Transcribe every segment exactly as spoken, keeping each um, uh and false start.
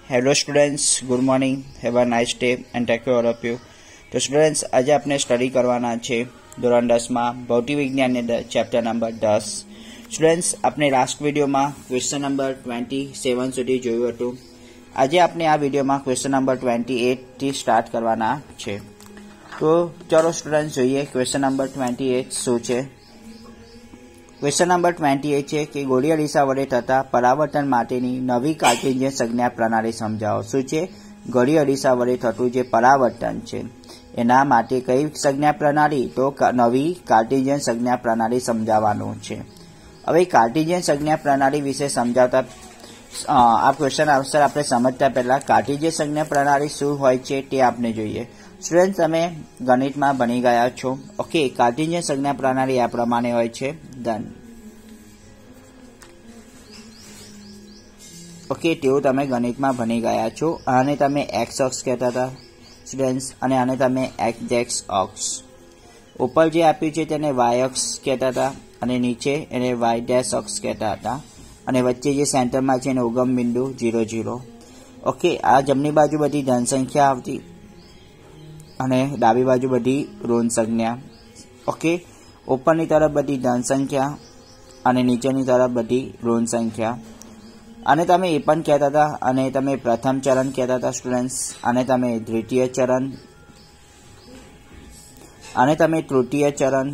Hello students, good morning, have a nice day and take care of you. તો students, આજે આપણે study કરવાના છે ધોરણ દસમાં ભૌતિક વિજ્ઞાનની અંદર ચેપ્ટર નંબર દસ। સ્ટુડન્ટ્સ, આપણે લાસ્ટ વિડીયોમાં ક્વેશ્ચન નંબર ટ્વેન્ટી સેવન સુધી જોયું હતું। આજે આપણે આ વિડીયોમાં ક્વેશ્ચન નંબર ટ્વેન્ટી એટથી સ્ટાર્ટ કરવાના છે। તો ચલો સ્ટુડન્ટ્સ, જોઈએ ક્વેશ્ચન નંબર ટ્વેન્ટી એટ શું છે। ક્વેશ્ચન નંબર ટ્વેન્ટી એટ છે કે ગોળીય દિશા વડે થતા પરાવર્તન માટેની નવી કાર્ટેશિયન સંજ્ઞા પ્રણાલી સમજાવો। શું છે? ગોળીય દિશા વડે થતું જે પરાવર્તન છે એના માટે કઈ સંજ્ઞા પ્રણાલી? તો નવી કાર્ટેશિયન સંજ્ઞા પ્રણાલી સમજાવવાનું છે। હવે કાર્ટેશિયન સંજ્ઞા પ્રણાલી વિશે સમજાવતા આ ક્વેશ્ચન આન્સર આપણે સમજતા પહેલા કાર્ટેશિયન સંજ્ઞા પ્રણાલી શું હોય છે તે આપણે જોઈએ। સ્ટુડન્ટ, તમે ગણિતમાં ભણી ગયા છો। ઓકે, કાર્ટેશિયન સંજ્ઞા પ્રણાલી આ પ્રમાણે હોય છે, ધન। ઓકે, તેવું તમે ગણિતમાં ભણી ગયા છો। આને તમે એક્સ અક્ષ કહેતા હતા સ્ટુડન્ટ્સ, અને આને તમે એક્સ અક્ષ। ઉપર જે આપ્યું છે તેને વાય અક્ષ કહેતા હતા, અને નીચે એને વાય ડેશ અક્ષ કહેતા હતા, અને વચ્ચે જે સેન્ટરમાં છે એને ઉગમ બિંદુ ઝીરો ઝીરો। ઓકે, આ જમણી બાજુ બધી ધન સંખ્યા આવતી અને ડાબી બાજુ બધી ઋણ સંજ્ઞા। ઓકે, ઉપરની તરફ બધી ધન સંખ્યા અને નીચેની તરફ બધી ઋણ સંખ્યા। અને તમે એ પણ કહેતા હતા, અને તમે પ્રથમ ચરણ કહેતા હતા સ્ટુડન્ટ્સ, અને તમે દ્વિતીય ચરણ, અને તમે તૃતીય ચરણ,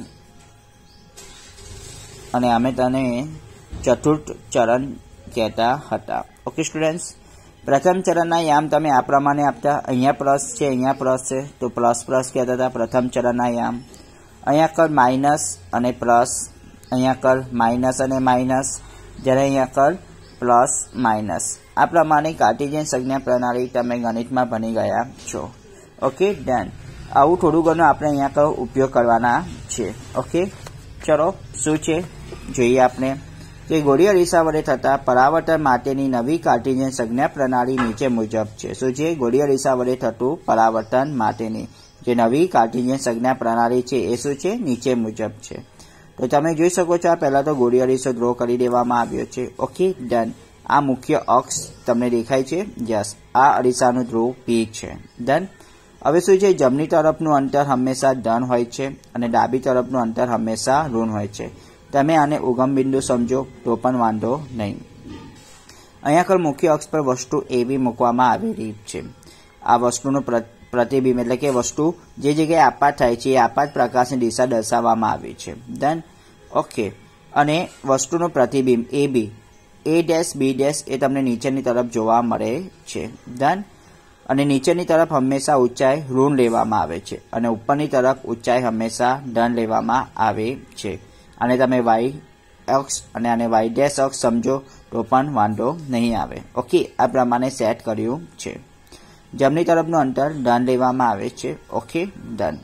અને અમે તને ચતુર્થ ચરણ કહેતા હતા। ઓકે સ્ટુડન્ટ્સ, પ્રથમ ચરણના યામ તમે આ પ્રમાણે આપતા। અહીંયા પ્લસ છે, અહીંયા પ્લસ છે, તો પ્લસ પ્લસ કહેતા હતા પ્રથમ ચરણના યામ। અહીંયા કર માઇનસ અને પ્લસ, અહીંયા કર માઇનસ અને માઇનસ, જ્યારે અહીંયા કર પ્લસ માઇનસ। આ પ્રમાણે કાર્ટેશિયન સંજ્ઞા પ્રણાલી તમે ગણિતમાં ભણી ગયા છો। Okay, done. આવું થોડું ઘણું આપણે અહીંયા કર ઉપયોગ કરવાના છે। ઓકે, ચલો શું છે જોઈએ આપણે કે ગોળીય દિશા વડે થતા પરાવર્તન માટેની નવી કાર્ટેશિયન સંજ્ઞા પ્રણાલી નીચે મુજબ છે। શું છે? ગોળીય દિશા વડે થતું પરાવર્તન માટેની જે નવી કાર્ટેશિયન સંજ્ઞા પ્રણાલી છે એ શું છે? નીચે મુજબ છે। તો તમે જોઈ શકો છો, આ પહેલા તો ગોળીય દિશો ડ્રો કરી દેવામાં આવ્યો છે। Okay, done. આ મુખ્ય અક્ષ તમને દેખાય છે? યસ, આ અરીસાનું ધ્રુવ પી છે, ડન। હવે શું છે? જમણી તરફનું અંતર હંમેશા ધન હોય છે અને ડાબી તરફનું અંતર હંમેશા ઋણ હોય છે। તમે આને ઉગમ બિંદુ સમજો તો પણ વાંધો નહીં। અહીંયા કર મુખ્ય અક્ષ પર વસ્તુ એવી મૂકવામાં આવેલી છે। આ વસ્તુનું પ્રતિબિંબ એટલે કે વસ્તુ જે જગ્યાએ આપાત થાય છે એ આપાત પ્રકાશની દિશા દર્શાવવામાં આવી છે, ડન। ઓકે, અને વસ્તુનું પ્રતિબિંબ એ બી, એ ડેશ બી ડેશ એ તમને નીચેની તરફ જોવા મળે છે, ડન। અને નીચેની તરફ હંમેશા ઊંચાઈ ઋણ લેવામાં આવે છે અને ઉપરની તરફ ઊંચાઈ હંમેશા ધન લેવામાં આવે છે। આને તમે વાય અક્ષ અને આને વાય ડેશ અક્ષ સમજો તો પણ વાંધો નહીં આવે। ઓકે, આ પ્રમાણે સેટ કર્યું છે। જમણી તરફનું અંતર ધન લેવામાં આવે છે। Okay, done.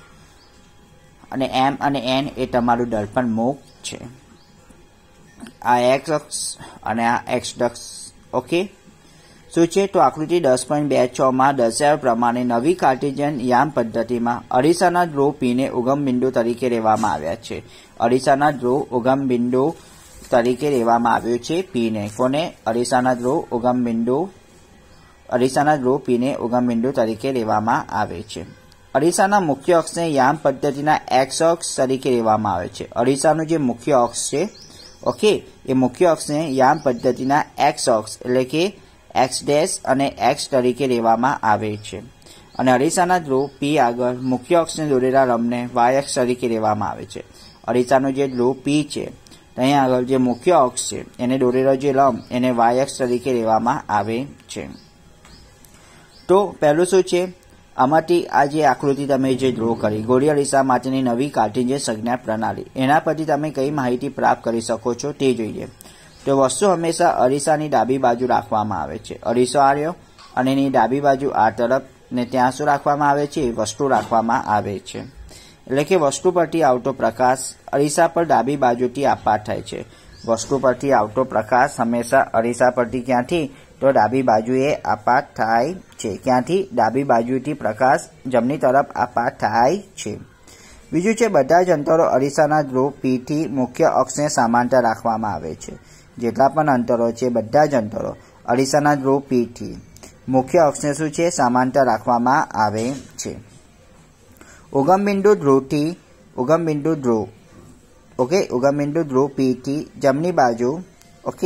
અને એમ અને એન એ તમારું દર્પણ મુખ છે। આ એક્સ અક્ષ અને આ એક્સ અક્ષ। ઓકે, શું છે? તો આકૃતિ દસ પોઈન્ટ બે છ માં દર્શાવ્યા પ્રમાણે નવી કાર્ટેશિયન યામ પદ્ધતિમાં અરીસાના ધ્રુવ પીને ઉગમ બિંદુ તરીકે લેવામાં આવ્યા છે। અરીસાના ધ્રુવ ઉગમ બિંદુ તરીકે લેવામાં આવ્યું છે પીને। કોને? અરીસાના ધ્રુવ ઉગમ બિંદુ, અરીસાના ધ્રુવ પીને ઉગમ બિંદુ તરીકે લેવામાં આવે છે। અરીસાના મુખ્ય અક્ષને યામ પદ્ધતિના એક્સ અક્ષ તરીકે લેવામાં આવે છે। અરીસાનું જે મુખ્ય અક્ષ છે, ઓકે, એ મુખ્ય અક્ષને યામ પદ્ધતિના એક્સ અક્ષ એટલે કે એક્સ ડેશ અને એક્સ તરીકે લેવામાં આવે છે। અને અરીસાના ધ્રુવ પી આગળ મુખ્ય અક્ષને દોરેલા લંબને વાય અક્ષ તરીકે લેવામાં આવે છે। અરીસાનું જે ધ્રુવ પી છે ત્યાં આગળ જે મુખ્ય અક્ષ છે એને દોરેલો જે લંબ એને વાય અક્ષ તરીકે લેવામાં આવે છે। તો પહેલું શું છે? આમાંથી આ જે આકૃતિ તમે જે ડ્રો કરી ગોળીય દિશા માટેની નવી કાર્ટેશિયન સંજ્ઞા પ્રણાલી, એના પરથી તમે કઈ માહિતી પ્રાપ્ત કરી શકો છો તે જોઈએ। તો વસ્તુ હંમેશા અરીસાની ડાબી બાજુ રાખવામાં આવે છે। અરીસો આવ્યો અને એની ડાબી બાજુ આ તરફ, ને ત્યાં શું રાખવામાં આવે છે? વસ્તુ રાખવામાં આવે છે। એટલે કે વસ્તુ પરથી આવતો પ્રકાશ અરીસા પર ડાબી બાજુથી આપાત થાય છે। વસ્તુ પરથી આવતો પ્રકાશ હંમેશા અરીસા પરથી ક્યાંથી? તો ડાબી બાજુએ આપાત થાય છે। ક્યાંથી? ડાબી બાજુથી પ્રકાશ જમણી તરફ આપાત થાય છે। બીજું છે, બધા જ અંતરો અરીસાના ધ્રુવ પી થી મુખ્ય અક્ષને સમાંતર રાખવામાં આવે છે। જેટલા પણ અંતરો છે બધા જ અંતરો અરીસાના ધ્રુવ પી થી મુખ્ય અક્ષને શું છે સમાંતર રાખવામાં આવે છે। ઉગમ બિંદુ ધ્રુવથી ઉગમ બિંદુ ધ્રુવ ઓકે ઉગમ બિંદુ ધ્રુવ પી થી જમણી બાજુ ઓકે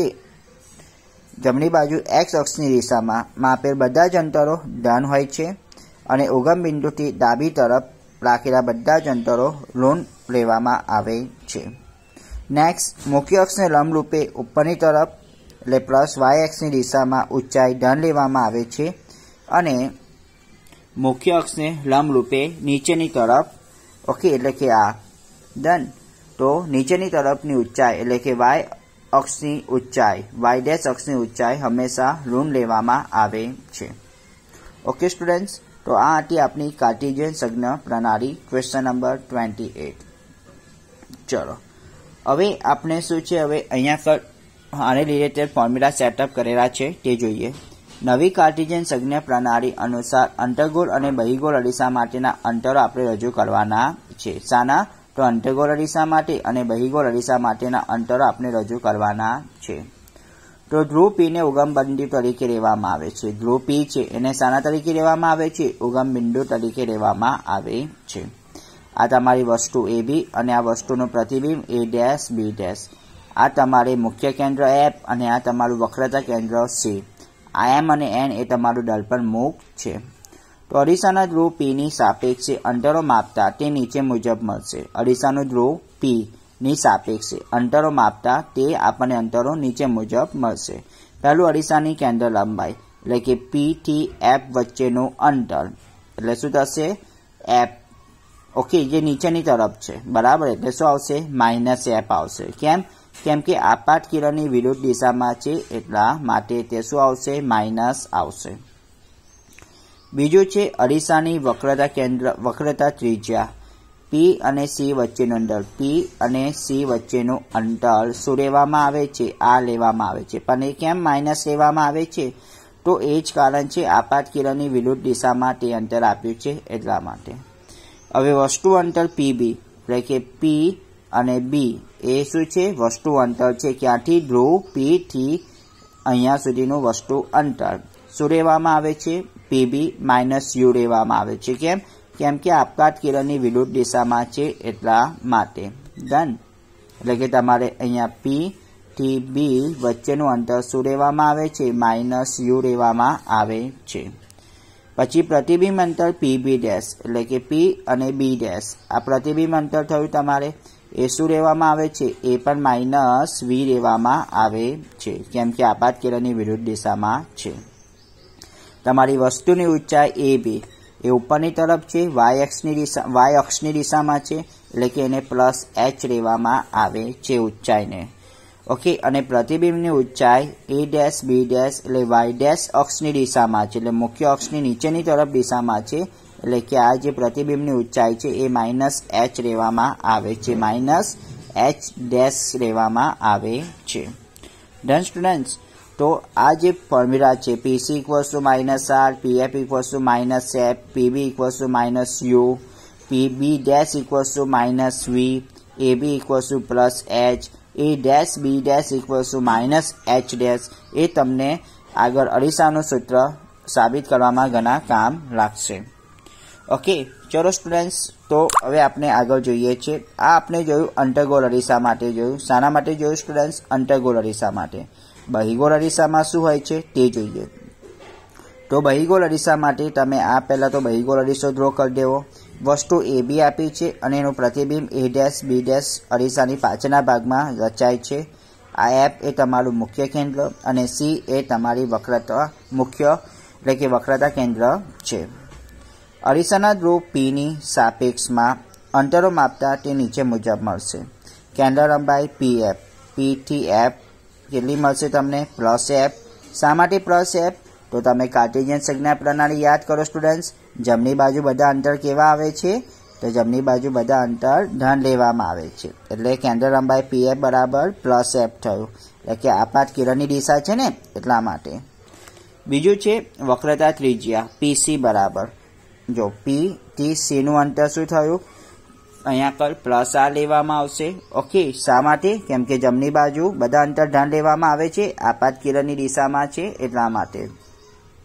જમણી બાજુ એક્સ અક્ષની દિશામાં માપેલ બધા જ અંતરો ધન હોય છે અને ઉગમ બિંદુથી ડાબી તરફ રાખેલા બધા જ અંતરો ઋણ લેવામાં આવે છે। નેક્સ્ટ મુખ્ય અક્ષને લંબરૂપે ઉપરની તરફ એટલે પ્લસ વાય એક્સની દિશામાં ઊંચાઈ ધન લેવામાં આવે છે અને મુખ્ય અક્ષને લંબરૂપે નીચેની તરફ ઓકે એટલે કે આ ડન તો નીચેની તરફની ઊંચાઈ એટલે કે વાય અક્ષની ઊંચાઈ વાય ડેશ અક્ષની ઊંચાઈ હંમેશા ઋણ લેવામાં આવે છે। ઓકે સ્ટુડન્ટ્સ, તો આ હતી આપણી કાર્ટેશિયન સંજ્ઞા પ્રણાલી ક્વેશ્ચન નંબર ટ્વેન્ટી એટ। ચલો હવે આપણે શું છે હવે અહીંયા પર આને રિલેટેડ ફોર્મ્યુલા સેટઅપ કરેલા છે તે જોઈએ। નવી કાર્ટેશિયન સંજ્ઞા પ્રણાલી અનુસાર અંતર્ગોળ અને બહિર્ગોળ અરીસા માટેના અંતરો આપણે રજૂ કરવાના છે। શાના? તો અંતર્ગોળ અરીસા માટે અને બહિર્ગોળ અરીસા માટેના અંતરો આપણે રજૂ કરવાના છે। તો ધ્રુવ પી ને ઉગમ બિંદુ તરીકે લેવામાં આવે છે। ધ્રુવ પી છે એને શાના તરીકે લેવામાં આવે છે? ઉગમ બિંદુ તરીકે લેવામાં આવે છે। આ તમારી વસ્તુ એ બી અને આ વસ્તુનું પ્રતિબિંબ એ ડેશ બી ડેશ। આ તમારે મુખ્ય કેન્દ્ર એફ અને આ તમારું વક્રતા કેન્દ્ર સી। આ એમ અને એન એ તમારું દર્પણ મુખ છે। તો અરીસાના ધ્રુવ પી ની સાપેક્ષે અંતરો માપતા તે નીચે મુજબ મળશે। અરીસાનું ધ્રુવ પી ની સાપેક્ષે અંતરો માપતા તે આપણને અંતરો નીચે મુજબ મળશે। પહેલું અરીસાની કેન્દ્ર લંબાઈ એટલે કે પી થી એફ વચ્ચેનું અંતર એટલે શું થશે? એફ ઓકે જે નીચેની તરફ છે બરાબર એટલે શું આવશે? માઇનસ એફ આવશે। કેમ? કેમ કે આપાત કિરણની વિરુદ્ધ દિશામાં છે એટલા માટે તે શું આવશે? માઇનસ આવશે। બીજું છે અરીસાની વક્રતા કેન્દ્ર વક્રતા ત્રિજ્યા પી અને સી વચ્ચેનું અંતર પી અને સી વચ્ચેનું અંતર શું લેવામાં આવે છે? આ લેવામાં આવે છે। પણ એ કેમ માઇનસ લેવામાં આવે છે? તો એ જ કારણ છે આપાત કિરણની વિરુદ્ધ દિશામાં તે અંતર આપ્યું છે એટલા માટે। હવે વસ્તુ અંતર પી બી એટલે કે પી અને બી એ શું છે? વસ્તુ અંતર છે। ક્યાંથી? ધ્રુવ પી થી અહીંયા સુધીનું વસ્તુ અંતર શું લેવામાં આવે છે? પીબી માઇનસ યુ લેવામાં આવે છે। કેમ? કેમ કે આપઘાત કિરણની વિરુદ્ધ દિશામાં છે એટલા માટે। ડન એટલે કે તમારે અહીંયા પી થી બી વચ્ચેનું અંતર શું લેવામાં આવે છે? માઇનસ યુ લેવામાં આવે છે। પછી પ્રતિબિંબ અંતર પી બી ડેશ એટલે કે પી અને બી ડેશ આ પ્રતિબિંબ અંતર થયું તમારે એ શું લેવામાં આવે છે? એ પણ માઇનસ વી લેવામાં આવે છે। કેમ કે આપાત કિરણની વિરુદ્ધ દિશામાં છે। તમારી વસ્તુની ઊંચાઈ એ બી એ ઉપરની તરફ છે વાય એક્સની દિશા વાય અક્ષની દિશામાં છે એટલે કે એને પ્લસ એચ લેવામાં આવે છે ઊંચાઈને ઓકે। અને પ્રતિબિંબની ઊંચાઈ એ ડેશ બી ડેશ એટલે વાય ડેશ અક્ષની દિશામાં છે એટલે મુખ્ય અક્ષની નીચેની તરફ દિશામાં છે એટલે કે આ જે પ્રતિબિંબની ઊંચાઈ છે એ માઇનસ એચ લેવામાં આવે છે માઇનસ એચ ડેશ લેવામાં આવે છે। ડન સ્ટુડન્ટ્સ, તો આ જે ફોર્મ્યુલા છે PC equals to minus R PF equals to minus F PB equals to minus U PB dash equals to minus V AB equals to plus H A dash B dash equals to minus H dash એ તમને આગળ અરીસાનું સૂત્ર સાબિત કરવામાં ઘણા કામ લાગશે। Okay ચલો સ્ટુડન્ટ્સ, તો હવે આપણે આગળ જોઈએ છે। આ આપણે જોયું અંતર્ગોળ અરીસા માટે જોયું। શાના માટે જોયું સ્ટુડન્ટ્સ? અંતર્ગોળ અરીસા માટે। બહિર્ગોળ અરીસામાં શું હોય છે તે જોઈએ। તો બહિર્ગોળ અરીસા માટે તમે આ પહેલા તો બહિર્ગોળ અરીસો ડ્રો કરી દેવો। વસ્તુ એ બી આપી છે અને એનું પ્રતિબિંબ એ ડેશ બી ડેશ અરીસાની પાછળના ભાગમાં રચાય છે। આ એફ એ તમારું મુખ્ય કેન્દ્ર અને સી એ તમારી વક્રતા મુખ્ય એટલે કે વક્રતા કેન્દ્ર છે। અરીસાના ધ્રુવ પી ની સાપેક્ષમાં અંતરો માપતા તે નીચે મુજબ મળશે। કેન્દ્ર લંબાઈ પી એફ પી થી એફ કેટલી મળશે તમને? Plus F. શા માટે પ્લસ એફ? તો તમે કાર્ટેશિયન સંજ્ઞા પ્રણાલી યાદ કરો સ્ટુડન્ટ્સ। જમણી બાજુ બધા અંતર કેવા આવે છે? તો જમણી બાજુ બધા અંતર ધન લેવામાં આવે છે એટલે કેન્દ્ર લંબાઈ પી એફ બરાબર પ્લસ એફ થયું એટલે કે આપાત કિરણની દિશા છે ને એટલા માટે। બીજું છે વક્રતા ત્રિજ્યા પીસી બરાબર જો પી થી સી નું અંતર શું થયું? અહીંયા પર પ્લસ આર લેવામાં આવશે ઓકે। શા માટે? કેમ કે જમણી બાજુ બધા અંતર ધન લેવામાં આવે છે આપાત કિરણની દિશામાં છે એટલા માટે।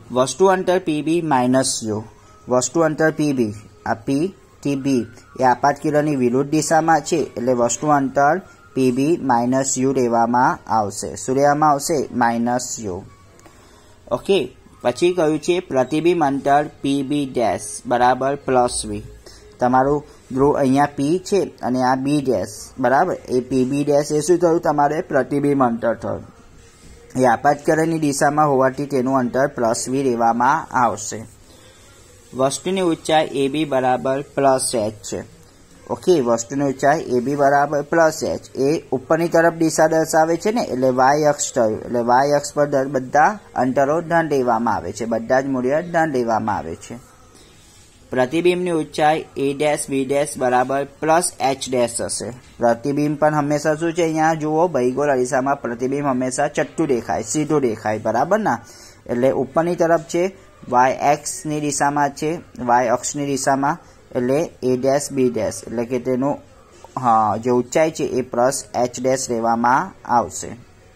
વસ્તુ અંતર પીબી માઇનસ યુ, વસ્તુ અંતર પીબી આ પી થી બી એ આપાત કિરણની વિરુદ્ધ દિશામાં છે એટલે વસ્તુ અંતર પીબી માઇનસ યુ લેવામાં આવશે. શું લેવામાં આવશે? Minus you. ઓકે, પછી કહ્યું છે પ્રતિબિંબ અંતર પીબી ડેશ બરાબર પ્લસ વી. તમારું ધ્રુવ અહીંયા પી છે અને આ બી ડેશ બરાબર, એ પીબી ડેશ એ શું થયું? તમારે પ્રતિબિંબ અંતર થયું. એ આપાત કિરણની દિશામાં હોવાથી તેનું અંતર પ્લસ વી લેવામાં આવશે. વસ્તુની ઊંચાઈ એ બી બરાબર પ્લસ એચ છે. ઓકે, વસ્તુની ઊંચાઈ એ બી બરાબર પ્લસ એચ એ ઉપરની તરફ દિશા દર્શાવે છે ને, એટલે વાય અક્ષ થયું. એટલે વાય અક્ષ પર બધા અંતરો ધન લેવામાં આવે છે, બધા જ મૂલ્ય ધન લેવામાં આવે છે. પ્રતિબિંબની ઊંચાઈ એ ડેશ બી ડેશ બરાબર પ્લસ એચ ડેશ હશે. પ્રતિબિંબ પણ હંમેશા શું છે? અહીંયા જુઓ બહિગોળ અરીસામાં પ્રતિબિંબ હંમેશા ચટ્ટું દેખાય, સીધું દેખાય બરાબર ના. એટલે ઉપરની તરફ છે, વાય એક્સ ની દિશામાં છે, વાય અક્ષની દિશામાં, એટલે એ ડેશ બી ડેશ એટલે કે તેનું હા જે ઊંચાઈ છે એ પ્લસ એચ ડેશ લેવામાં આવશે.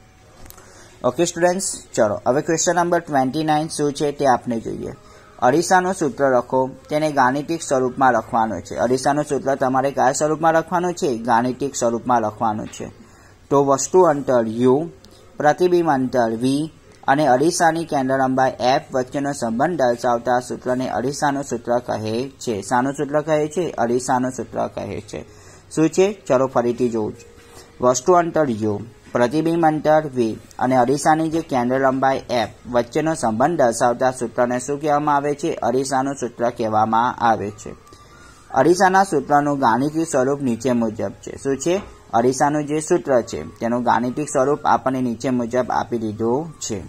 ઓકે સ્ટુડન્ટ્સ, ચલો હવે ક્વેશ્ચન નંબર ટ્વેન્ટી નાઇન શું છે તે આપણે જોઈએ. અરીસાનું સૂત્ર લખો, તેને ગાણિતિક સ્વરૂપમાં લખવાનું છે. અરીસાનું સૂત્ર તમારે કયા સ્વરૂપમાં લખવાનું છે? ગાણિતિક સ્વરૂપમાં લખવાનું છે. તો વસ્તુ અંતર યુ, પ્રતિબિંબ અંતર વી અને અરીસાની કેન્દ્ર લંબાઈ એફ વચ્ચેનો સંબંધ દર્શાવતા સૂત્રને અરીસાનું સૂત્ર કહે છે. શાનું સૂત્ર કહે છે? અરીસાનું સૂત્ર કહે છે. શું છે? ચલો ફરીથી જોઉં. વસ્તુ અંતર યુ, પ્રતિબિંબ અંતર વી અને અરીસાની જે કેન્દ્ર લંબાઈ એફ વચ્ચેનો સંબંધ દર્શાવતા સૂત્રને શું કહેવામાં આવે છે? અરીસાનું સૂત્ર કહેવામાં આવે છે. અરીસાના સૂત્રનું ગાણિતિક સ્વરૂપ નીચે મુજબ છે. શું છે? અરીસાનું જે સૂત્ર છે તેનું ગાણિતિક સ્વરૂપ આપણને નીચે મુજબ આપી દીધું છે.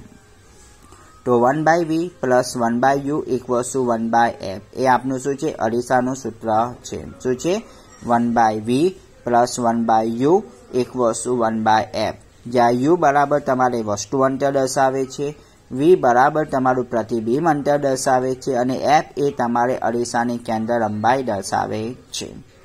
તો one by V plus one by U equals to one by F એ આપનું શું છે? અરીસાનું સૂત્ર છે. શું છે? One by V plus one by U equals to one by F, જ્યાં યુ બરાબર તમારે વસ્તુ અંતર દર્શાવે છે, વી બરાબર તમારું પ્રતિબિંબ અંતર દર્શાવે છે અને એફ એ તમારે અરીસાની કેન્દ્ર લંબાઈ દર્શાવે છે.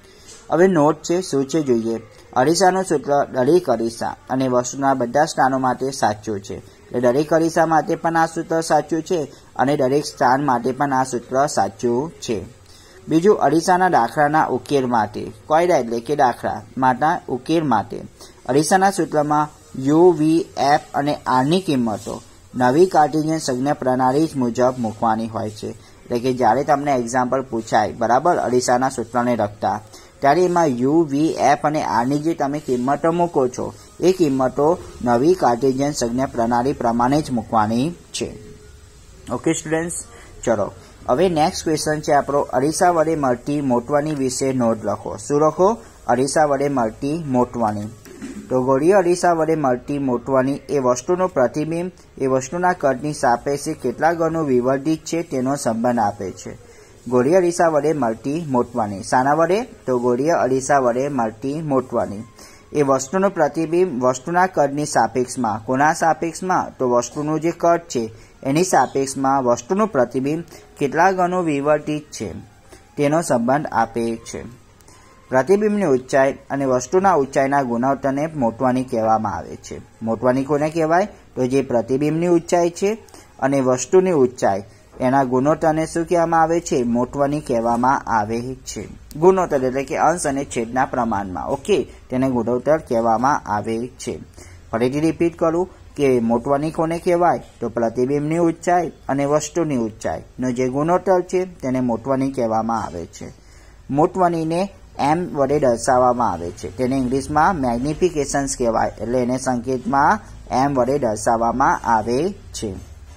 હવે નોટ છે, શું છે જોઈએ. અરીસાનું સૂત્ર દરેક અરીસા અને વસ્તુના બધા સ્થાનો માટે સાચું છે. એટલે દરેક અરીસા માટે પણ આ સૂત્ર સાચું છે અને દરેક સ્થાન માટે પણ આ સૂત્ર સાચું છે. બીજું, અરીસાના દાખલાના ઉકેલ માટે, કોયડા એટલે કે દાખલા માટે ઉકેલ માટે અરીસાના સૂત્રમાં યુ, વી, એફ અને આરની કિંમતો નવી કાર્ટેશિયન સંજ્ઞા પ્રણાલી મુજબ મૂકવાની હોય છે. એટલે કે જ્યારે તમને એક્ઝામ્પલ પૂછાય બરાબર અરીસાના સૂત્રને લગતા, ત્યારે એમાં યુ, વી, એફ અને આરની જે તમે કિંમતો મૂકો છો એ કિંમતો નવી કાર્ટેશિયન સંજ્ઞા પ્રણાલી પ્રમાણે જ મૂકવાની છે. ઓકે સ્ટુડન્ટ્સ, ચલો હવે નેક્સ્ટ ક્વેશ્ચન છે આપણો અરીસા વડે મળતી મોટવાની વિશે નોંધ લખો. શું લખો? અરીસા વડે મળતી મોટવાની. તો ગોળીય અરીસા વડે મળતી મોટવાની એ વસ્તુનું પ્રતિબિંબ એ વસ્તુના કદની સાપેક્ષે કેટલા ગણું વિવર્ધિત છે તેનો સંબંધ આપે છે. ગોળીય અરીસા વડે મળતી મોટવાની. શાના વડે? તો ગોળીય અરીસા વડે મળતી મોટવાની એ વસ્તુનું પ્રતિબિંબ વસ્તુના કદની સાપેક્ષમાં. કોના સાપેક્ષમાં? તો વસ્તુનું જે કદ છે એની સાપેક્ષમાં વસ્તુનું પ્રતિબિંબ કેટલા ગણું વિવર્ધિત છે તેનો સંબંધ આપે છે. પ્રતિબિંબની ઊંચાઈ અને વસ્તુના ઊંચાઈના ગુણોત્તરને મોટવાની કહેવામાં આવે છે. મોટવાની કોને કહેવાય? તો જે પ્રતિબિંબની ઊંચાઈ છે અને વસ્તુની ઊંચાઈ એના ગુણોત્તરને શું કહેવામાં આવે છે? મોટવાની કહેવામાં આવે છે. ગુણોત્તર એટલે કે અંશ અને છેદના પ્રમાણમાં. ઓકે, તેને ગુણોત્તર કહેવામાં આવે છે. ફરીથી રિપીટ કરું કે મોટવાની કોને કહેવાય? તો પ્રતિબિંબની ઊંચાઈ અને વસ્તુની ઊંચાઈનો જે ગુણોત્તર છે તેને મોટવાની કહેવામાં આવે છે. મોટવાનીને એમ વડે દર્શાવવામાં આવે છે. તેને ઇંગ્લિશમાં મેગ્નિફિકેશન્સ કહેવાય. એટલે એને સંકેતમાં એમ વડે દર્શાવવામાં આવે છે.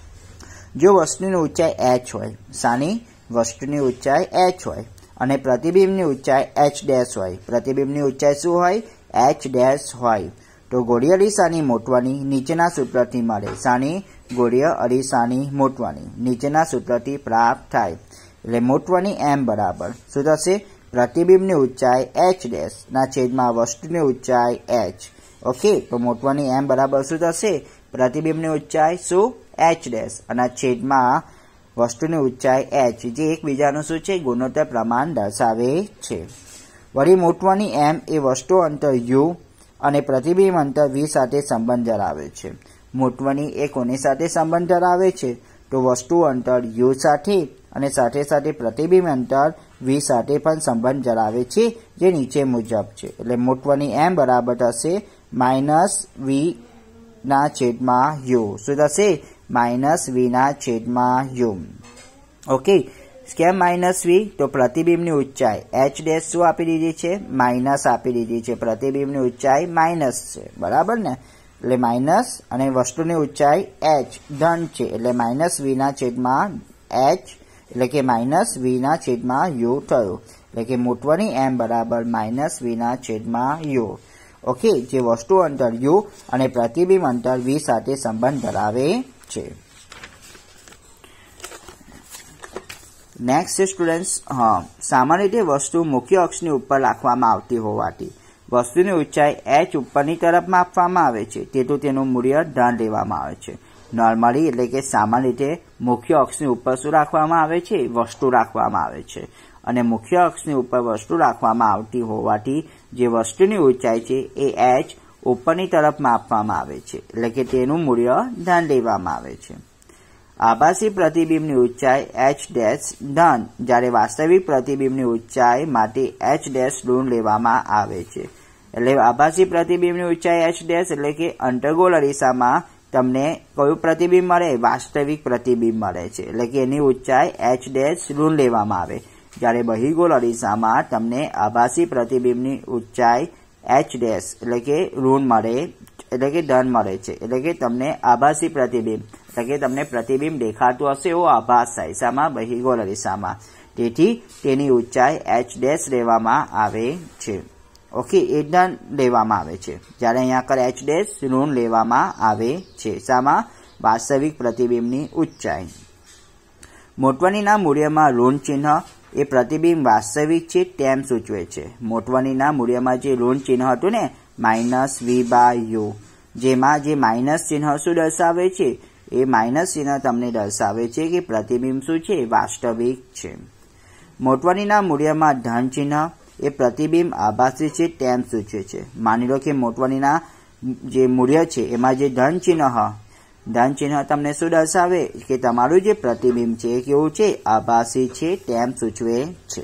જો વસ્તુની ઊંચાઈ એચ હોય, શાની? વસ્તુની ઊંચાઈ એચ હોય અને પ્રતિબિંબની ઊંચાઈ એચ ડેશ હોય. પ્રતિબિંબની ઊંચાઈ શું હોય? એચ ડેશ હોય. તો ગોળીય અરીસાની મોટવાની નીચેના સૂત્રથી મળે. શાની? ગોળીય અરીસાની મોટવાની નીચેના સૂત્રથી પ્રાપ્ત થાય. એટલે મોટવાની એમ બરાબર શું થશે? પ્રતિબિંબની ઊંચાઈ એચ ડેશ ના છેદમાં વસ્તુની ઊંચાઈ એચ. ઓકે, તો મોટવાની એમ બરાબર શું થશે? પ્રતિબિંબની ઊંચાઈ શું? એચ ડેશ અને છેદમાં વસ્તુની ઊંચાઈ એચ, જે એકબીજાનું શું છે? ગુણોત્તર પ્રમાણ દર્શાવે છે. વળી મોટવાની એમ એ વસ્તુ અંતર યુ અને પ્રતિબિંબ અંતર વી સાથે સંબંધ ધરાવે છે. મોટવાની એ કોની સાથે સંબંધ ધરાવે છે? तो वस्तु अंतर u साथे अने साथे साथे प्रतिबिंब अंतर v साथे पण संबंध धरावे छे, जे नीचे मुजब छे। एटले मोटवनी m बराबर थशे माइनस v ना छेदमां u। शुं थशे? माइनस v ना छेदमां u। ओके, केम माइनस v? तो प्रतिबिंबनी ऊंचाई h डैश शुं आपी दीधी छे? माइनस आपी दीधी छे। प्रतिबिंबनी ऊंचाई माइनस छे, बराबर ने? एटले माइनस अने वस्तुनी ऊंचाई h धन छे, एटले माइनस v ना छेदमां h एटले के माइनस v ना छेदमां u थयो। एटले के मोटवनी m बराबर माइनस v ना छेदमां u। ओके, जे वस्तु अंतर u अने प्रतिबिंब अंतर v साथे संबंध धरावे छे। नेक्स्ट स्टूडेंट्स, हाँ, सामान्य रीते वस्तु मुख्य अक्षनी उपर राखवामां आवती होवाथी वस्तुनी ऊंचाई h उपरनी तरफ मापवामां आवे छे, तेटલું તેનું મૂલ્ય ધન લેવામાં આવે છે। नॉर्मली એટલે કે સામાન્ય રીતે મુખ્ય અક્ષની ઉપર શું રાખવામાં આવે છે? વસ્તુ રાખવામાં આવે છે। અને મુખ્ય અક્ષની ઉપર વસ્તુ રાખવામાં આવતી હોવાથી જે વસ્તુની ઊંચાઈ છે એ h ઉપરની તરફ માપવામાં આવે છે, એટલે કે તેનું મૂલ્ય ધન લેવામાં આવે છે। આભાસી પ્રતિબિંબની ઊંચાઈ h ડેશ ધન, જ્યારે વાસ્તવિક પ્રતિબિંબની ઊંચાઈ માટે h ડેશ ઋણ લેવામાં આવે છે। એટલે આભાસી પ્રતિબિંબની ઊંચાઈ h ડેશ એટલે કે અંતર્ગોળ અરીસામાં તમને કયું પ્રતિબિંબ મળે? વાસ્તવિક પ્રતિબિંબ મળે છે, એટલે કે એની ઊંચાઈ h ડેશ ઋણ લેવામાં આવે। જ્યારે બહિર્ગોળ અરીસામાં તમને આભાસી પ્રતિબિંબની ઊંચાઈ h ડેશ એટલે કે ઋણ મળે, એટલે કે ધન મળે છે। એટલે કે તમને આભાસી પ્રતિબિંબ એટલે કે તમને પ્રતિબિંબ દેખાતું હશે એવો આભાસ થાય શામાં? બહિર્ગોળ અરીસામાં। તેથી તેની ઊંચાઈ h ડેશ લેવામાં આવે છે। ओके, ए धन लेवामां आवे छे, ज्यारे अहींया कर h डैश ऋण लेवामां आवे छे शामां? वास्तविक प्रतिबिंबनी ऊंचाई। मोटवनीना मूल्यमां ऋण चिन्ह ए प्रतिबिंब वास्तविक छे तेम सूचवे छे। मोटवनीना मूल्यमां जे ऋण चिन्ह हतुं ने माइनस v बाय u, जेमां जे माइनस चिन्ह शुं दर्शावे छे? ए माइनस चिन्ह तमने दर्शावे छे के प्रतिबिंब शुं छे? वास्तविक छे। मोटवनीना मूल्यमां धन चिन्ह ए प्रतिबिंब आभासी छे तेम सूचवे छे। मानी लो कि मोटवनीना जे मूल्य छे एमां जे धन चिन्ह धन चिन्ह तमने शुं दर्शावे के तमारुं जे प्रतिबिंब छे केवुं छे? आभासी छे तेम सूचवे छे।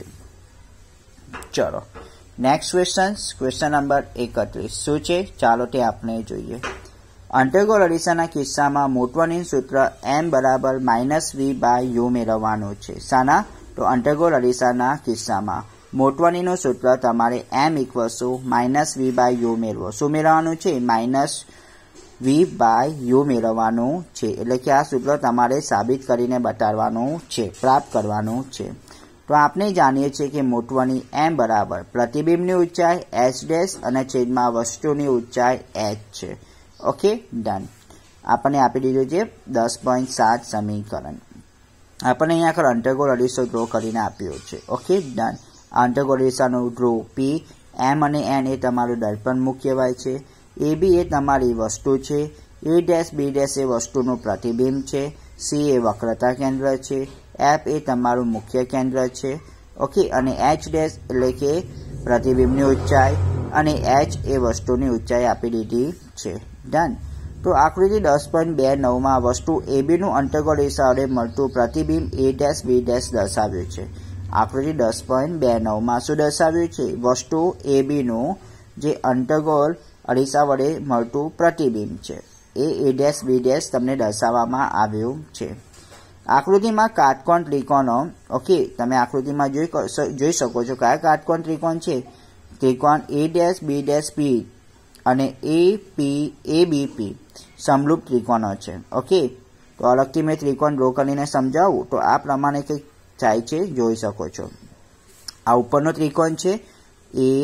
चलो नेक्स्ट क्वेश्चन, क्वेश्चन नंबर एकत्रीस शुं छे? चालो ते आपणे जोईए। अंतर्गोळ अरीसाना किस्सामां मोटवनीनुं सूत्र m बराबर माइनस v बाय u मेळववानुं छे। शाना? तो अंतर्गोळ अरीसाना किस्सामां मोटवनीनुं सूत्र तमारे m equals to minus v by u मेळवो। शुं मेळववानुं छे? माइनस v बाय u मेळववानुं छे। એટલે કે આ સૂત્ર તમારે સાબિત કરીને બતાવવાનું છે, પ્રાપ્ત કરવાનું છે। તો આપણે જાણીએ છીએ કે મોટવની m બરાબર પ્રતિબિંબની ઊંચાઈ h ડેશ અને છેદમાં વસ્તુની ઊંચાઈ h છે। Okay, done. આપણને આપી દીધું છે દસ પોઈન્ટ સાત સમીકરણ। આપણને અહીંયા આગળ અંતર્ગોળ અરીસો ડ્રો કરીને આપ્યો છે। Okay, done. अंतर्गोळ अरीसानो ड्रो P, M અને N ए तमारुं दर्पणमुख कहेवाय छे। A B ए तमारी वस्तु छे। A डैश B डैश ए वस्तुनुं प्रतिबिंब छे। C ए वक्रता केंद्र छे। F ए तमारुं मुख्य केंद्र छे। ओके, अने H डैश एटले के प्रतिबिंबनी ऊंचाई अने H ए वस्तुनी ऊंचाई आपी दीधी छे। डन। तो आकृति दस पॉइंट बे नौ मां वस्तु A B नुं अंतर्गोळ अरीसा वडे मळतुं प्रतिबिंब A डैश B डैश दर्शाव्युं छे। आकृति दस पॉइंट बे नौ में शू दर्शाव्युं छे? वस्तु ए बी नु जे अंतर्गोळ अरीसा वडे मळतुं प्रतिबिंब छे ए ए डैश बी डैश तमने दर्शाववामां आव्युं छे। आकृतिमां काटकोण त्रिकोणो, ओके, तमे आकृतिमां जोई जोई शको छो कया काटकोण त्रिकोण छे? त्रिकोण A dash B dash P अने A P A B P समरूप त्रिकोणो छे। ओके, तो अलगथी मैं त्रिकोण ड्रो करीने समजावुं तो आ प्रमाणे कंईक થાય છે, જોઈ શકો છો। આ ઉપરનો ત્રિકોણ છે A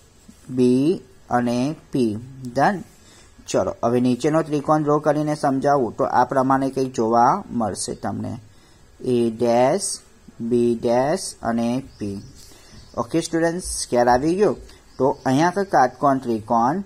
B અને P। ડન। ચલો હવે નીચેનો ત્રિકોણ ડ્રો કરીને સમજાવું તો આ પ્રમાણે કંઈક જોવા મળશે તમને। A ડેશ B ડેશ અને P। ઓકે સ્ટુડન્ટ્સ, ખ્યાલ આવી ગયો? તો અહીંયા આગળ કાટકોણ ત્રિકોણ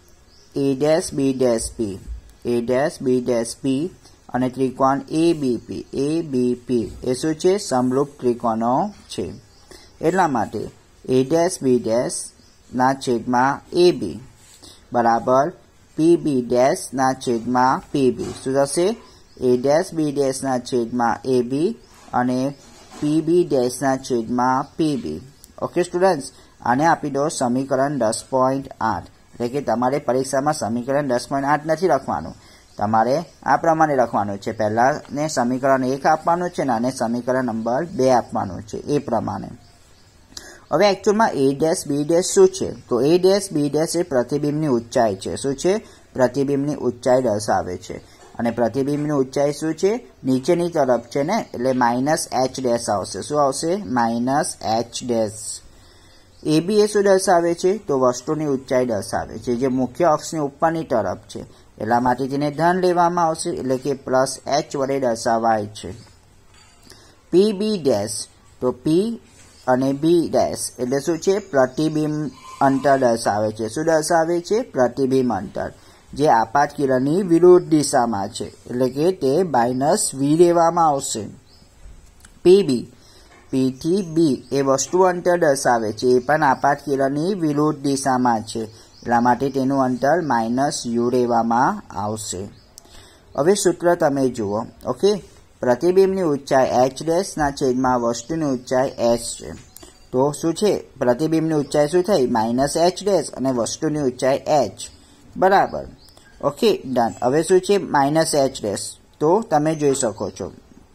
A dash B dash P, A dash B dash P અને ત્રિકોણ A B P, A B P એ શું છે? સમરૂપ ત્રિકોણો છે। એટલા માટે A ડેશ B ડેશ ના છેદમાં A B બરાબર P B ડેશ ના છેદમાં P B શું થશે? ए डैश बी डैश ना छेदमां ए बी अने पी बी डैश ना छेदमां पी बी। ओके स्टूडेंट्स, आने आपी दो समीकरण दस पॉइंट आठ એટલે કે તમારે પરીક્ષામાં સમીકરણ દસ પોઈન્ટ આઠ નથી લખવાનું, તમારે આ પ્રમાણે લખવાનું છે। પહેલાને સમીકરણ એક આપવાનું છે અને સમીકરણ નંબર બે આપવાનું છે એ પ્રમાણે। હવે એકચ્યુઅલમાં એ ડેશ બી ડેશ શું છે? તો એ ડેશ બી ડેશ એ પ્રતિબિંબની ઊંચાઈ છે। શું છે? પ્રતિબિંબની ઊંચાઈ દર્શાવે છે। અને પ્રતિબિંબની ઊંચાઈ શું છે? નીચેની તરફ છે ને, એટલે માઇનસ એચ ડેશ આવશે। શું આવશે? Minus H dash. A B ए શું દર્શાવે છે? તો વસ્તુની ઊંચાઈ દર્શાવે છે, જે મુખ્ય અક્ષની ઉપરની તરફ છે, એટલા માટે તેને ધન લેવામાં આવશે, એટલે કે પ્લસ એચ વડે દર્શાવાય છે। પી બી ડેશ, તો પી અને બી ડેશ એટલે શું છે? પ્રતિબિંબ અંતર દર્શાવે છે। શું દર્શાવે છે? પ્રતિબિંબ અંતર, જે આપાત કિરણની વિરુદ્ધ દિશામાં છે, એટલે કે તે માઇનસ વી લેવામાં આવશે। પી બી, पी थी बी ए वस्तु अंतर दर्शावे छे, ए पण आपात किरणनी विरुद्ध दिशामां छे, એટલા માટે તેનું અંતર માઇનસ યુ લેવામાં આવશે। હવે સૂત્ર તમે જુઓ। ઓકે, પ્રતિબિંબની ઊંચાઈ એચ ડેશ ના છેદમાં વસ્તુની ઊંચાઈ એચ છે। તો શું છે? પ્રતિબિંબની ઊંચાઈ શું થઈ? માઇનસ એચ ડેશ અને વસ્તુની ઊંચાઈ એચ બરાબર। Okay done. હવે શું છે? માઇનસ એચ ડેશ, તો તમે જોઈ શકો છો।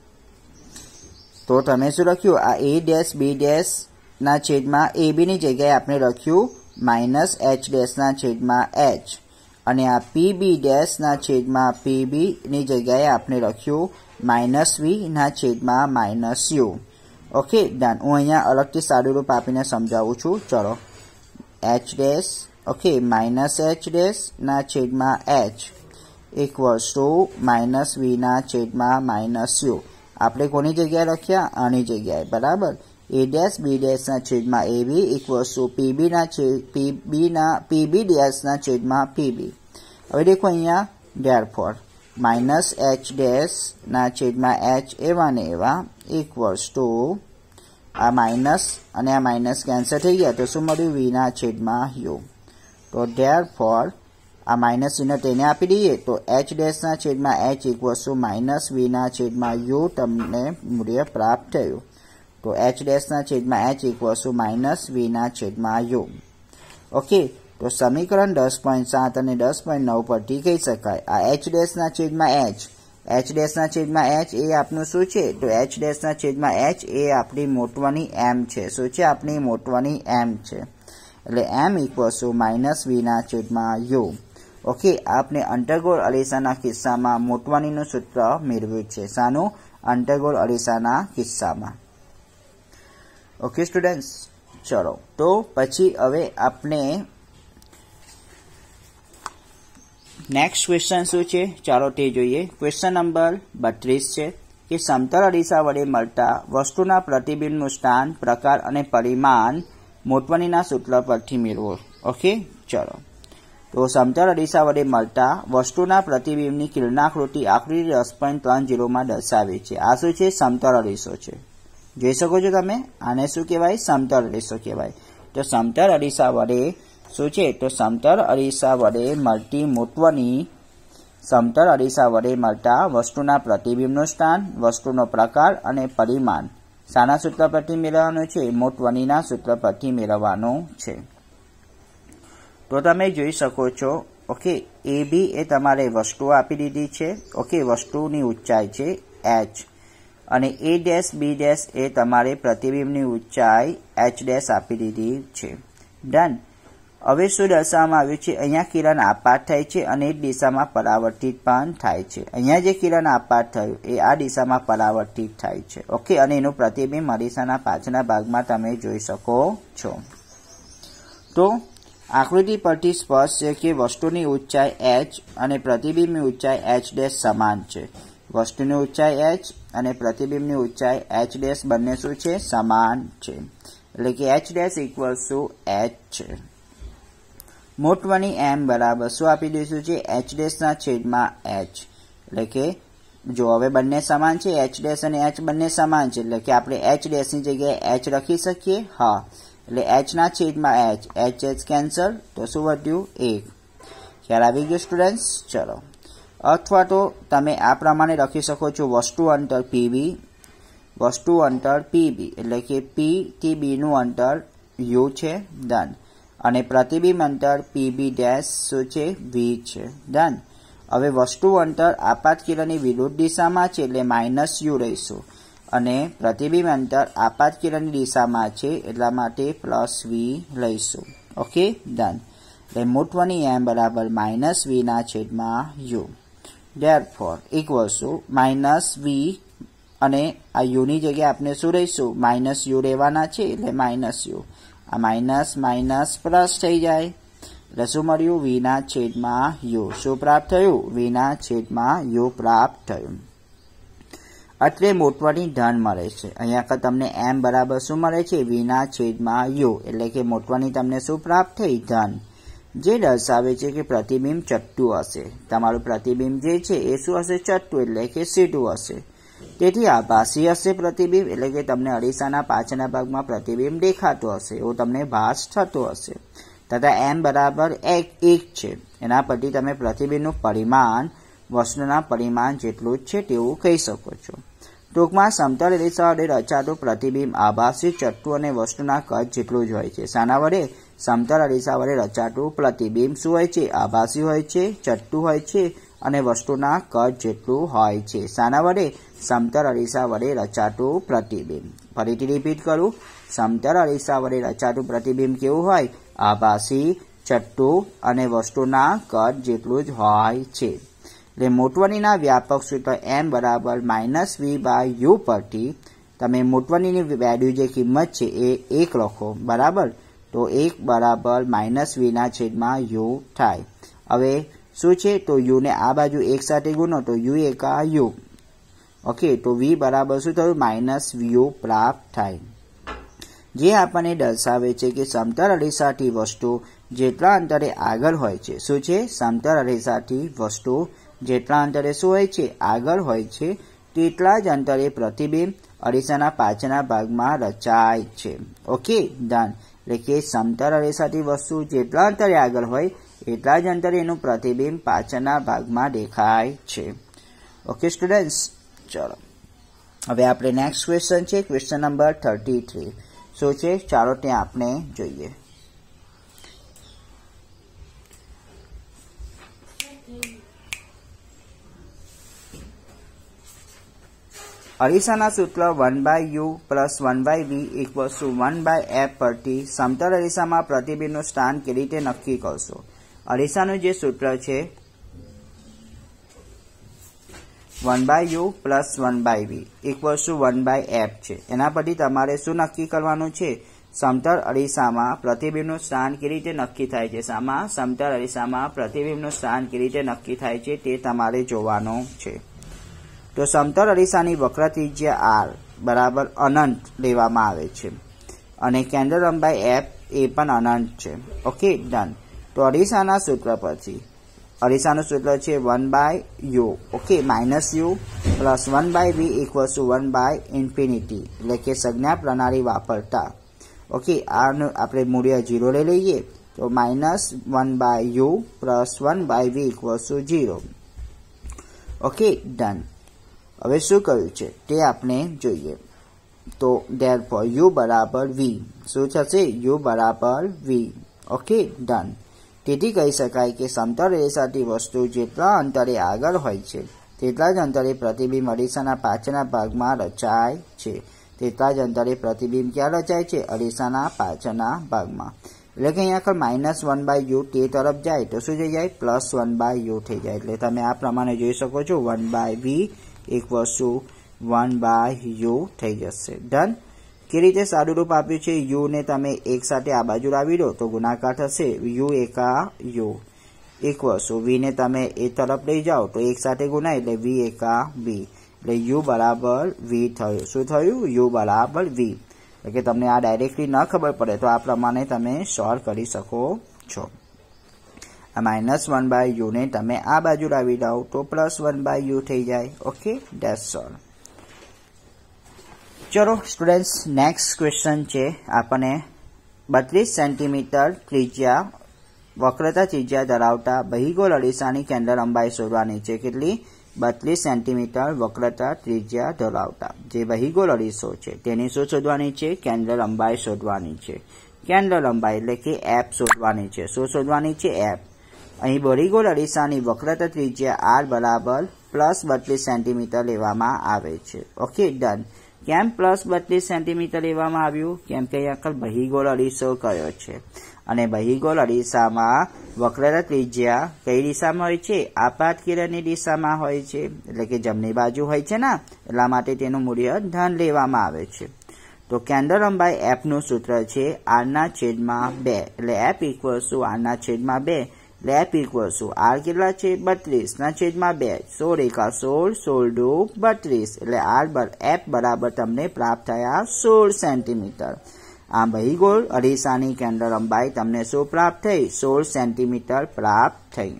तो तमे शू लख्यू? आ ए डैश बी डैश ना छेदमां ए बी नी जग्याए आपणे लख्यू माइनस एच डैश ना छेदमां एच, अने आ पी बी डैश ना छेदमां पी बी नी जग्याए आपणे लख्यू माइनस वी ना छेदमां माइनस यू। Okay done. हूँ अहींया अलगथी सादुं रूप आपीने समजावुं छुं। चलो, H dash okay minus H dash ना छेदमां H equals to minus V ना छेदमां माइनस यू। आपणे कोनी जग्याए लख्या? आनी जग्याए बराबर। ए डैश बी डैश ना छेदमां A B equals to P B ना पी बी ना पी बी डैश ना छेदमां पी बी। हवे देखो अहींया देयरफॉर माइनस एच डैश ना छेदमां एच एवा ने एवा इक्वल्स टू आ माइनस अने आ माइनस कैंसल थई गया, तो शुं मळ्युं? वी ना छेदमां यू। तो देयरफॉर आ माइनस चिन्ह तेने आपी दीए, तो एच डैश ना छेदमां H equals to minus V ना छेदमां यू तमने मूल्य प्राप्त थयुं। तो एच डैश ना छेदमां H equals to minus V ना छेदमां यू। ओके, तो समीकरण दस पॉइंट सात और दस पॉइंट नौ परथी कही शकाय आ एच डैश ना छेदमां एच, एच डैश ना छेदमां एच ए आपनुं शुं छे? तो एच डैश ना छेदमां एच ए आपणी मोटवानी एम छे। शुं छे? आपणी मोटवानी एम छे, એટલે M equals to minus V ना छेदमां यू। ओके, आपने अंतर्गोल अरीसाना किस्सामां मोटवानीनुं सूत्र मेळव्युं छे। शानुं? अंतर्गोल अरीसाना किस्सामां। ओके स्टूडेंट्स, चलो तो पछी हवे आपणे नेक्स्ट क्वेश्चन शुं छे चालो ते जोईए। क्वेश्चन नंबर बत्रीस छे कि समतल अरीसा वडे मळता वस्तुना प्रतिबिंबनुं स्थान, प्रकार अने परिमाण मोटवानीना सूत्र परथी मेळवो। ओके चलो, तो समतल अरीसा वडे मळता वस्तुना प्रतिबिंबनी किरणाकृति आकृति दस पॉइंट तीन जीरो में दर्शावी छे। आ शुं छे? समतल अरीसो छे। जोई शको छो तमे? आने शुं कहेवाय? समतल अरीसो कहेवाय। तो समतल अरीसा वडे शुं छे? तो समतल अरीसा वडे मळती मोटवानी समतल अरीसा वडे मळता वस्तुना प्रतिबिंबनुं स्थान, वस्तुनो प्रकार अने परिमाण शाना सूत्र परथी मेळववानुं छे? मोटवानीना सूत्र परथी मेळववानुं छे। तो तमे जोई शको छो। ओके, ए बी ए तमारे वस्तु आपी दीधी छे। ओके, वस्तुनी ऊंचाई छे एच, अने ए डैश बी डैश ए तमारे प्रतिबिंबनी ऊंचाई एच डैश आपी दीधी छे। डन। हवे शुं दर्शाववामां आव्युं छे? अहींया किरण आपात थाय छे अने एक दिशामां परावर्तित पण थाय छे। अहींया जे किरण आपात थयुं ए आ दिशामां परावर्तित थाय छे। ओके, अने एनुं प्रतिबिंब अरीसाना पाछळना भागमां तमे जोई शको छो। तो आकृति परथी स्पष्ट है कि वस्तुनी ऊंचाई एच अने प्रतिबिंबनी ऊंचाई एच डैश समान छे। वस्तुनी ऊंचाई एच अने प्रतिबिंबनी ऊंचाई एच डैश बंने शुं छे? समान छे, એટલે કે H dash equals to H छे। मोटवानी एम बराबर शुं आपी दईशुं छे? एच डैश ना छेदमां एच, એટલે કે जो हवे बंने समान छे एच डैश अने एच बंने समान छे, એટલે કે આપણે एच डैश ની જગ્યાએ एच લખી શકીએ। हाँ, એટલે एच ना छेदमां एच, एच एच कैंसल, तो शुं वध्युं? एक। ख्याल आवी गयो स्टूडेंट्स? चलो अथवा तो तमे आ प्रमाणे लखी शको छो वस्तु अंतर पीबी, वस्तु अंतर पीबी एटले के पी थी बी नु अंतर यू छे डन अने प्रतिबिंब अंतर पीबी डैश शुं छे वी छे डन। हवे वस्तु अंतर आपात किरणनी विरुद्ध दिशामां छे एटले माइनस यू लईशुं अने प्रतिबिंब अंतर आपात किरणनी दिशामां छे એટલા માટે प्लस वी लईशुं। Okay done. એટલે મોટવાની m बराबर माइनस वी ना छेदमां u therefore equals to minus V अने आ u ની જગ્યાએ આપણે શું લઈશું માइनस u લેવાના છે એટલે માइनस u आ माइनस माइनस प्लस थई जाए એટલે શું મળ્યું v ના છેદમાં u શું પ્રાપ્ત થયું v ના છેદમાં u પ્રાપ્ત થયું। એટલે મોટવાની ધન મળે છે। અહીંયા આગળ તમને m બરાબર શું મળે છે v ના છેદમાં u એટલે કે મોટવાની તમને શું પ્રાપ્ત થઈ ધન, જે દર્શાવે છે કે પ્રતિબિંબ ચટ્ટું હશે। તમારું પ્રતિબિંબ જે છે એ શું હશે ચટ્ટું એટલે કે સીધું હશે। તેથી આભાસી હશે પ્રતિબિંબ એટલે કે તમને અરીસાના પાછળના ભાગમાં પ્રતિબિંબ દેખાતો હશે એવો તમને ભાસ થતો હશે તથા m બરાબર એક એક છે। એના પરથી તમે પ્રતિબિંબનું પરિમાણ વસ્તુના પરિમાણ જેટલું જ છે તેવું કહી શકો છો। ટૂંકમાં સમતલ અરીસા વડે રચાતું પ્રતિબિંબ આભાસી ચટ્ટું અને વસ્તુના કદ જેટલું જ હોય છે। શાના વડે સમતલ અરીસા વડે રચાતું પ્રતિબિંબ શું હોય છે આભાસી હોય છે, ચટ્ટું હોય છે અને વસ્તુના કદ જેટલું હોય છે। શાના વડે समतल अरीसा वडे रचातुं प्रतिबिंब। फरीथी रिपीट करूं समतल अरीसा वडे रचातुं प्रतिबिंब केवुं होय आभासी, चट्टुं अने वस्तुना कद जेटलुं ज होय छे। એટલે મોટવણીના વ્યાપક સૂત્ર m બરાબર માઇનસ વી બાય યુ પરથી તમે મોટવણીની વેલ્યુ જે કિંમત છે એ એક લખો બરાબર, તો એક બરાબર માઇનસ વી ના છેદમાં યુ થાય। હવે શું છે તો યુ ને આ બાજુ એક સાથે ગુણો તો યુ એકા યુ। ओके तो v बराबर शू थयुं माइनस व्यू प्राप्त थाय, जे आपने दर्शावे छे कि समतल अरीसाथी वस्तु जेटला अंतरे आगळ होय छे शुं छे समतल अरीसाथी वस्तु जेटला अंतरे शुं होय छे आगळ होय छे तेटला ज अंतरे प्रतिबिंब अरीसाना पाछळना भागमां रचाय छे। Okay done. એટલે કે સમતલ અરીસાથી વસ્તુ જેટલા અંતરે આગળ હોય એટલા જ અંતરે એનું પ્રતિબિંબ પાછળના ભાગમાં દેખાય છે। ઓકે સ્ટુડન્ટ્સ चलो हवे आपणे नेक्स्ट क्वेश्चन छे क्वेश्चन नंबर थर्टी थ्री सो छे चालो त्यां आपणे जोईए। अरीसाना सूत्र one by U plus one by V equals to one by F परथी समतल अरीसामां प्रतिबिंबनुं स्थान केवी रीते नक्की करशो। अरीसानुं जे सूत्र छे one by U plus one by V equals to one by F छे। एना परथी तमारे शुं नक्की करवानुं छे समतल अरीसामां प्रतिबिंबनुं स्थान केवी रीते नक्की थाय छे। सामां समतल अरीसामां प्रतिबिंबनुं स्थान केवी रीते नक्की थाय छे ते तमारे जोवानुं छे। तो समतल अरीसानी वक्र त्रिज्या आर बराबर अनंत लेवामां आवे छे अने केंद्र लंबाई एफ ए पण अनंत छे। Okay done. तो अरीसाना सूत्र परथी अरीसानुं सूत्र छे one by U okay minus U plus one by V equals to one by infinity એટલે કે સંજ્ઞા પ્રણાલી વાપરતા ओके આનું આપણે મૂલ્ય जीरो લઈ લઈએ તો minus one by U plus one by V equals to zero. Okay done. હવે શું કર્યું છે તે આપણે જોઈએ તો therefore u બરાબર v શું થશે u બરાબર v। Okay done. તેથી કહી શકાય કે સમતલ અરીસાથી વસ્તુ જેટલા અંતરે આગળ હોય છે તેટલા જ અંતરે પ્રતિબિંબ અરીસાના પાછળના ભાગમાં રચાય છે। તેટલા જ અંતરે પ્રતિબિંબ ક્યાં રચાય છે અરીસાના પાછળના ભાગમાં। એટલે કે અહીંયા આગળ માઇનસ वन बाय यू તે તરફ જાય તો શું થઈ જાય પ્લસ वन बाय यू થઈ જાય। એટલે તમે આ પ્રમાણે જોઈ શકો છો one by V equals to one by U થઈ જશે। ડન। के रीते सादुं रूप आप्युं छे u ने तमे एक साथे आ बाजू लावी दो तो गुणाकार थशे u एका u इक्वल्स टू v ने तमे ए तरफ लई जाओ तो एक साथे गुणाय એટલે v एका v એટલે u बराबर v थयुं। शुं थयुं u बराबर v। એટલે કે તમને આ ડાયरेक्टली न खबर पड़े तो आ प्रमाणे तमे सॉल्व करी शको छो। आ माइनस वन बाय यू ने तमे आ बाजू लावी दो तो प्लस वन बाय यू थई जाय। Okay that's all. चलो स्टूडेंट्स नेक्स्ट क्वेश्चन छे आपने बत्रीस सेंटीमीटर त्रिज्या વક્રતા ત્રિજ્યા ધરાવતા બહિગોળ અરીસાની કેન્દ્ર લંબાઈ શોધવાની છે. કેટલી? બત્રીસ સેન્ટીમીટર વક્રતા ત્રિજ્યા ધરાવતા જે બહિગોળ અરીસો છે તેની શું શોધવાની છે? કેન્દ્ર લંબાઈ શોધવાની છે. કેન્દ્ર લંબાઈ એટલે કે એફ શોધવાની છે. શું શોધવાની છે? એફ. અહીં બહિગોળ અરીસાની વક્રતા ત્રિજ્યા આર બરાબર પ્લસ બત્રીસ સેન્ટીમીટર લેવામાં આવે છે. Okay, done. કેમ પ્લસ બત્રીસ સેન્ટીમીટર લેવામાં આવ્યું? કેમ કે અહીંયા બહિગોળ અરીસો કયો છે અને બહિગોળ અરીસામાં વક્રતા ત્રિજ્યા કઈ દિશામાં હોય છે? આપાત કિરણની દિશામાં હોય છે, એટલે કે જમણી બાજુ હોય છે ને, એટલા માટે તેનું મૂલ્ય ધન લેવામાં આવે છે. તો કેન્દ્ર લંબાઈ એફ નું સૂત્ર છે આર ના છેદમાં બે, એટલે એફ ઇક્વલ્સ ટુ આર ના છેદમાં બે, એટલે એફ ઇક્વલ્સ ટુ આર કેટલા છે? બત્રીસ ના છેદમાં બે, સોળ એકા સોળ, સોળ દુ બત્રીસ, એટલે આર એફ બરાબર તમને પ્રાપ્ત થયા સોળ સેન્ટીમીટર. આ બહિગોળ અરીસાની કેન્દ્ર લંબાઈ તમને શું પ્રાપ્ત થઈ? સોળ સેન્ટીમીટર પ્રાપ્ત થઈ.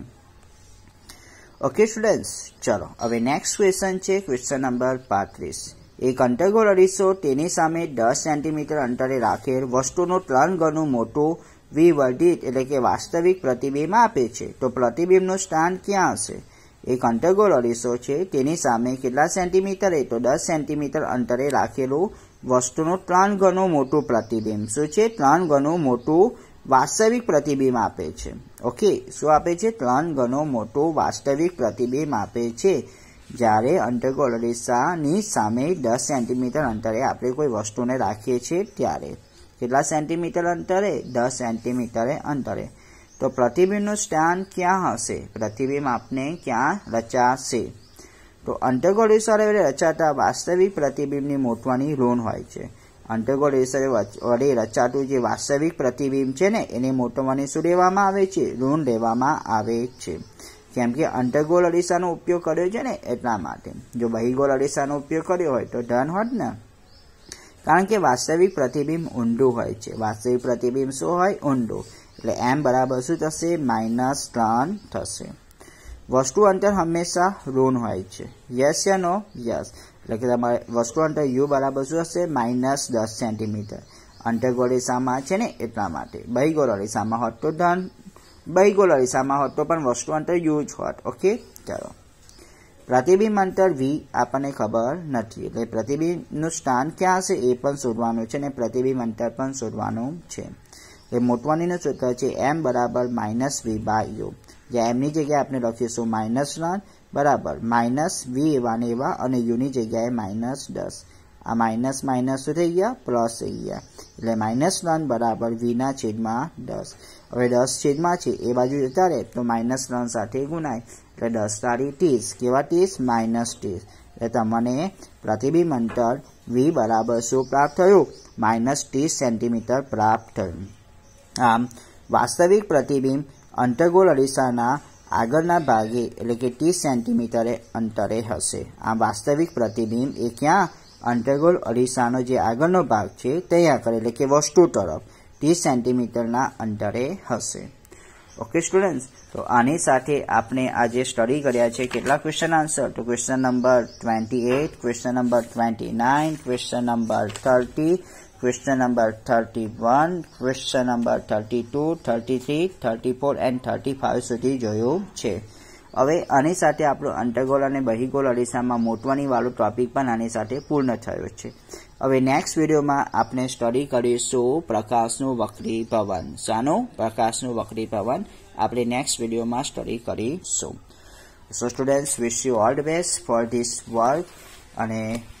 ઓકે સ્ટુડન્ટ્સ, ચલો હવે નેક્સ્ટ ક્વેશ્ચન છે ક્વેશ્ચન નંબર પાંત્રીસ. એક અંતર્ગોળ અરીસો તેની સામે દસ સેન્ટીમીટર અંતરે રાખેલ વસ્તુનું ત્રણ ગણું મોટું વિવર્ધિત એટલે કે વાસ્તવિક પ્રતિબિંબ આપે છે. તો પ્રતિબિંબનું સ્થાન ક્યાં હશે? એક અંતર્ગોળ અરીસો છે તેની સામે કેટલા સેન્ટીમીટરે? તો દસ સેન્ટીમીટર અંતરે રાખેલું વસ્તુનું ત્રણ ગણું મોટું પ્રતિબિંબ. શું છે? ત્રણ ગણું મોટું વાસ્તવિક પ્રતિબિંબ આપે છે. ઓકે, શું આપે છે? ત્રણ ગણું મોટું વાસ્તવિક પ્રતિબિંબ આપે છે. જ્યારે અંતર્ગોળ અરીસાની સામે દસ સેન્ટીમીટર અંતરે આપણે કોઈ વસ્તુને રાખીએ છીએ ત્યારે કેટલા સેન્ટીમીટર અંતરે? દસ સેન્ટીમીટરે અંતરે. તો પ્રતિબિંબનું સ્થાન ક્યાં હશે? પ્રતિબિંબ આપને ક્યાં રચાશે? તો અંતર્ગોળ અરીસો વડે રચાતા વાસ્તવિક પ્રતિબિંબની મોટવાની ઋણ હોય છે. અંતર્ગોળ અરીસો વડે રચાતું જે વાસ્તવિક પ્રતિબિંબ છે ને એને મોટવાની શું લેવામાં આવે છે? ઋણ લેવામાં આવે છે. કેમ કે અંતર્ગોળ અરીસાનો ઉપયોગ કર્યો છે ને એટલા માટે. જો બહિગોળ અરીસાનો ઉપયોગ કર્યો હોય તો ધન હોત ને, કારણ કે વાસ્તવિક પ્રતિબિંબ ઊંડું હોય છે. વાસ્તવિક પ્રતિબિંબ શું હોય? ઊંડું. એટલે એમ બરાબર શું થશે? માઇનસ ત્રણ થશે. વસ્તુ અંતર હંમેશા ઋણ હોય છે. યસ યા નો? યસ. એટલે કે તમારે વસ્તુ અંતર યુ બરાબર શું હશે? માઇનસ દસ સેન્ટીમીટર. અંતર્ગોળ અરીસામાં છે ને એટલા માટે. બહિગોળ અરીસામાં હોત તો ધન, બહિગોળ અરીસામાં હોત તો પણ વસ્તુ અંતર યુ જ હોત. ઓકે, ચાલો. પ્રતિબિંબ અંતર વી આપણને ખબર નથી, એટલે પ્રતિબિંબનું સ્થાન ક્યાં હશે એ પણ શોધવાનું છે અને પ્રતિબિંબ અંતર પણ શોધવાનું છે. એ મોટવાનીનું સૂત્ર છે એમ બરાબર માઇનસ વી બાય યુ. જ્યાં એમની જગ્યાએ આપણે લખીશું માઇનસ વન બરાબર માઇનસ વી એવા ને એવા અને યુની જગ્યાએ માઇનસ દસ. આ માઇનસ માઇનસ શું થઈ ગયા? પ્લસ થઈ ગયા. એટલે માઇનસ વન બરાબર વીના છેદમાં દસ. હવે દસ છેદમાં છે એ બાજુ જતા રહે તો માઇનસ ત્રણ સાથે ગુણાય એટલે દસ તારી ત્રીસ. કેવા ત્રીસ? માઇનસ ત્રીસ. એટલે તમને પ્રતિબિંબ અંતર વી બરાબર શું પ્રાપ્ત થયું? માઇનસ ત્રીસ સેન્ટીમીટર પ્રાપ્ત થયું. આમ વાસ્તવિક પ્રતિબિંબ અંતર્ગોળ અરીસાના આગળના ભાગે એટલે કે ત્રીસ સેન્ટીમીટરે અંતરે હશે. આ વાસ્તવિક પ્રતિબિંબ એ ક્યાં? અંતર્ગોળ અરીસાનો જે આગળનો ભાગ છે ત્યાં કરે એટલે કે વસ્તુ તરફ ત્રીસ સેન્ટીમીટરના અંતરે હશે. ઓકે સ્ટુડન્ટ્સ, તો આની સાથે આપણે આજે સ્ટડી કર્યા છે કેટલા ક્વેશ્ચન આન્સર? તો question number twenty eight, question number twenty nine, question number thirty, question number thirty one, question number thirty two, thirty three, thirty four and thirty five સુધી જોયું છે. હવે આની સાથે આપણું અંતર્ગોળ અને બહિગોળ અરીસામાં મોટવાની વાળો ટોપિક પણ આની સાથે પૂર્ણ થયો છે. હવે નેક્સ્ટ વિડીયોમાં આપણે સ્ટડી કરીશું પ્રકાશનું વક્રીભવન. શાનું? પ્રકાશનું વક્રીભવન આપણે નેક્સ્ટ વિડીયોમાં સ્ટડી કરીશું. So students, wish you all the best for this work. અને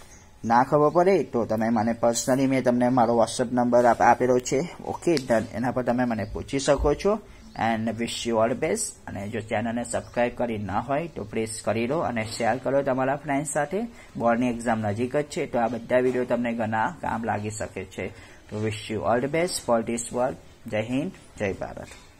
ના ખબર પડે તો તમે મને પર્સનલી મેં તમને મારો વોટ્સઅપ નંબર આપેલો છે. ઓકે ડન, એના પર તમે મને પૂછી શકો છો. And wish you all the best. અને જો ચેનલને સબસ્ક્રાઇબ કરી ના હોય તો પ્લીઝ કરી લો અને શેર કરો તમારા ફ્રેન્ડ સાથે. બોર્ડની એક્ઝામ નજીક જ છે તો આ બધા વિડીયો તમને ઘણા કામ લાગી શકે છે. તો wish you all the best for this work. જય હિન્દ, જય ભારત.